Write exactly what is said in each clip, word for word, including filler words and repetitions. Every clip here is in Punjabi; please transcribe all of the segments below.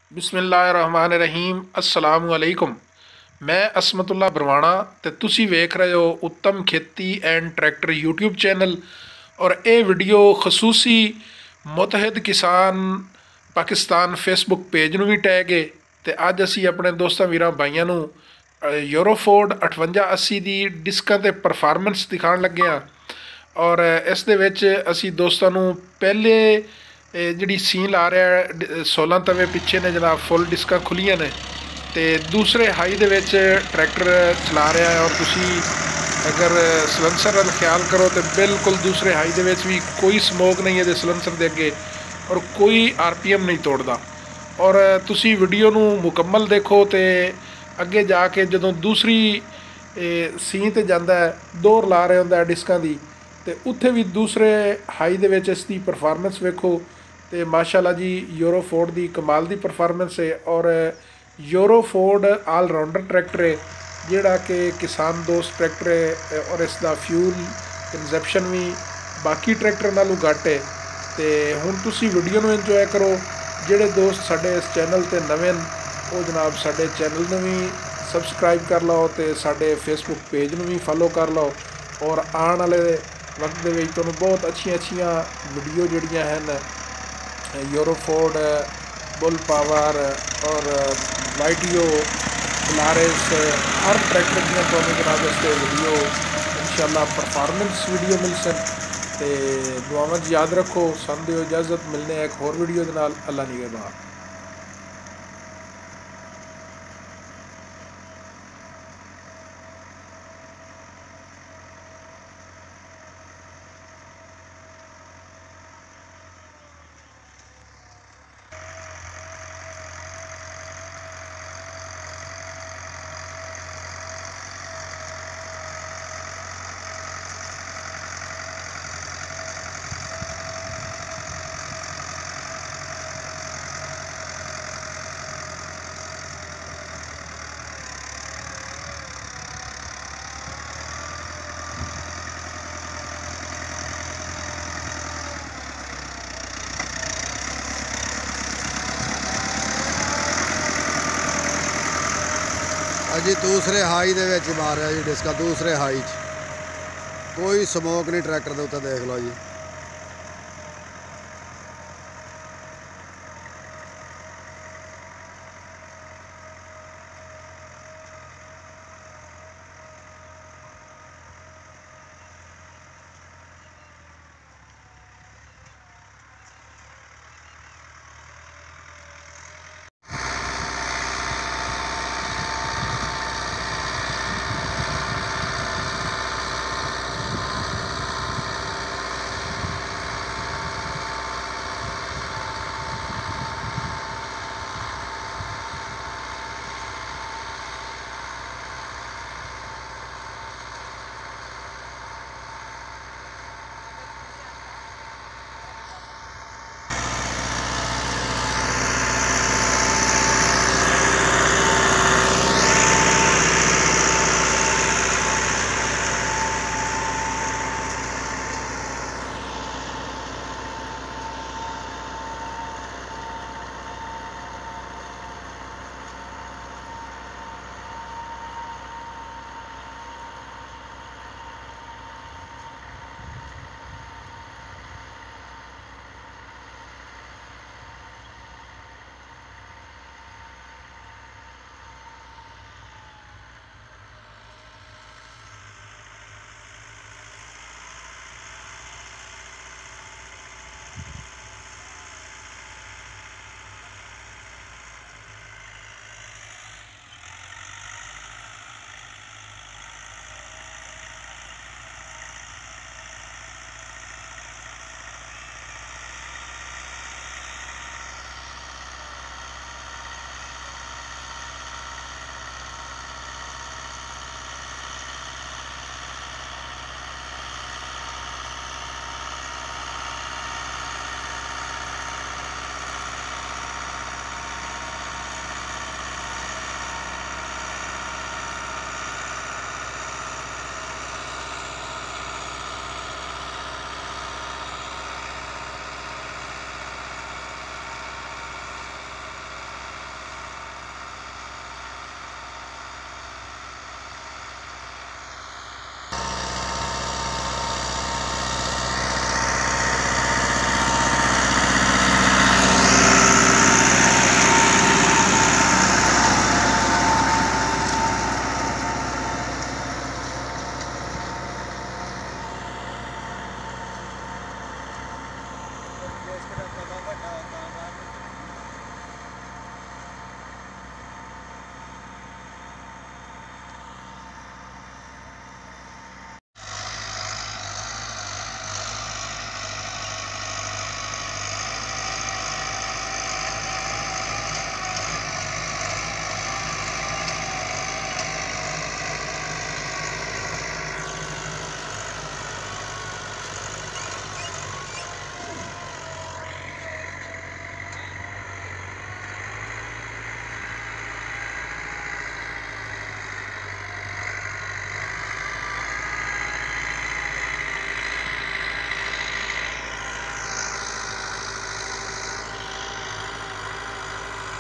ਬਿਸਮਿਲ੍ਲਾਹਿਰਰਹਿਮਾਨਿਰਰਹੀਮ। अस्सलाम वालेकुम। मैं असमतुल्ला बरवाणा ਤੇ ਤੁਸੀਂ ਵੇਖ ਰਹੇ ਹੋ ਉੱਤਮ ਖੇਤੀ ਐਂਡ ਟਰੈਕਟਰ YouTube ਚੈਨਲ। ਔਰ ਇਹ ਵੀਡੀਓ ਖਸੂਸੀ ਮੁਤਹਿਦ ਕਿਸਾਨ ਪਾਕਿਸਤਾਨ ਫੇਸਬੁੱਕ ਪੇਜ ਨੂੰ ਵੀ ਟੈਗ ਹੈ। ਤੇ ਅੱਜ ਅਸੀਂ ਆਪਣੇ ਦੋਸਤਾਂ ਵੀਰਾਂ ਭਾਈਆਂ ਨੂੰ ਯੂਰੋ ਫੋਰਡ ਅਠਵੰਜਾ ਅੱਸੀ ਦੀ ਡਿਸਕਾਂ ਤੇ ਪਰਫਾਰਮੈਂਸ ਦਿਖਾਉਣ ਲੱਗੇ ਹਾਂ। ਔਰ ਇਸ ਦੇ ਵਿੱਚ ਅਸੀਂ ਦੋਸਤਾਂ ਨੂੰ ਪਹਿਲੇ ਇਹ ਜਿਹੜੀ ਸੀਨ ਲਾ ਰਿਹਾ ਸੋਲਾਂ ਤਵੇ ਪਿੱਛੇ ਨੇ ਜਨਾਬ, ਫੁੱਲ ਡਿਸਕਾਂ ਖੁੱਲੀਆਂ ਨੇ। ਤੇ ਦੂਸਰੇ ਹਾਈ ਦੇ ਵਿੱਚ ਟਰੈਕਟਰ ਚਲਾ ਰਿਹਾ ਹੈ। ਔਰ ਤੁਸੀਂ ਅਗਰ ਸਲੈਂਸਰ ਵੱਲ ਖਿਆਲ ਕਰੋ ਤਾਂ ਬਿਲਕੁਲ ਦੂਸਰੇ ਹਾਈ ਦੇ ਵਿੱਚ ਵੀ ਕੋਈ ਸਮੋਕ ਨਹੀਂ ਇਹਦੇ ਸਲੈਂਸਰ ਦੇ ਅੱਗੇ, ਔਰ ਕੋਈ ਆਰ ਪੀ ਐਮ ਨਹੀਂ ਤੋੜਦਾ। ਔਰ ਤੁਸੀਂ ਵੀਡੀਓ ਨੂੰ ਮੁਕੰਮਲ ਦੇਖੋ ਤੇ ਅੱਗੇ ਜਾ ਕੇ ਜਦੋਂ ਦੂਸਰੀ ਸੀਨ 'ਤੇ ਜਾਂਦਾ ਹੈ, ਦੋਹਰ ਲਾ ਰਿਹਾ ਹੁੰਦਾ ਡਿਸਕਾਂ ਦੀ, ਤੇ ਉੱਥੇ ਵੀ ਦੂਸਰੇ ਹਾਈ ਦੇ ਵਿੱਚ ਇਸ ਦੀ ਪਰਫਾਰਮੈਂਸ ਵੇਖੋ। ਤੇ ਮਾਸ਼ਾਅੱਲਾ ਜੀ, ਯੂਰੋ ਫੋਰਡ ਦੀ ਕਮਾਲ ਦੀ ਪਰਫਾਰਮੈਂਸ ਹੈ। ਔਰ Euro Ford all rounder tractor ਹੈ, ਜਿਹੜਾ ਕਿ ਕਿਸਾਨ ਦੋਸਤ ਟਰੈਕਟਰ ਹੈ। ਔਰ ਇਸ ਦਾ ਫਿਊਲ ਕੰਜ਼ਪਸ਼ਨ ਵੀ ਬਾਕੀ ਟਰੈਕਟਰ ਨਾਲੋਂ ਘੱਟ ਹੈ। ਤੇ ਹੁਣ ਤੁਸੀਂ ਵੀਡੀਓ ਨੂੰ ਇੰਜੋਏ ਕਰੋ। ਜਿਹੜੇ ਦੋਸਤ ਸਾਡੇ ਇਸ ਚੈਨਲ 'ਤੇ ਨਵੇਂ ਨੇ ਉਹ ਜਨਾਬ ਸਾਡੇ ਚੈਨਲ ਨੂੰ ਵੀ ਸਬਸਕ੍ਰਾਈਬ ਕਰ ਲਓ ਤੇ ਸਾਡੇ ਫੇਸਬੁੱਕ ਪੇਜ ਨੂੰ ਵੀ ਫੋਲੋ ਕਰ ਲਓ। ਔਰ ਆਉਣ ਵਾਲੇ ਵਕਤ ਦੇ ਵਿੱਚ ਤੁਹਾਨੂੰ ਬਹੁਤ ਅੱਛੀਆਂ ਅੱਛੀਆਂ ਵੀਡੀਓ ਜਿਹੜੀਆਂ ਹਨ ਯੂਰੋ ਫੋਰਡ, ਬੁੱਲ ਪਾਵਰ ਔਰ ਵਾਈਟੀਓ, ਪੋਲਾਰਿਸ, ਹਰ ਟਰੈਕਟਰ ਦੀਆਂ ਤੁਹਾਨੂੰ ਜਨਾਬ ਇਸ 'ਤੇ ਵੀਡੀਓ ਇਨਸ਼ਾਅੱਲਾ ਪਰਫਾਰਮੈਂਸ ਵੀਡੀਓ ਮਿਲ ਸਨ। ਤੇ ਦੁਆਵਾਂ 'ਚ ਯਾਦ ਰੱਖੋ। ਸਾਨੂੰ ਦਿਓ ਇਜਾਜ਼ਤ, ਮਿਲਨੇ ਇੱਕ ਹੋਰ ਵੀਡੀਓ ਦੇ ਨਾਲ। ਅੱਲਾ ਨਿਗਹਿਬਾਨ। अजी दूसरे हाई दे विच मारिया जी डिस्का, दूसरे हाई च कोई समोक नहीं ट्रैक्टर के उत्ते, देख लो जी।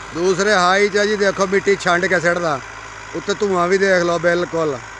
दूसरे हाई च जी देखो मिट्टी छंड के सिटदा उत्ते धुआं भी देख लो बिल्कुल।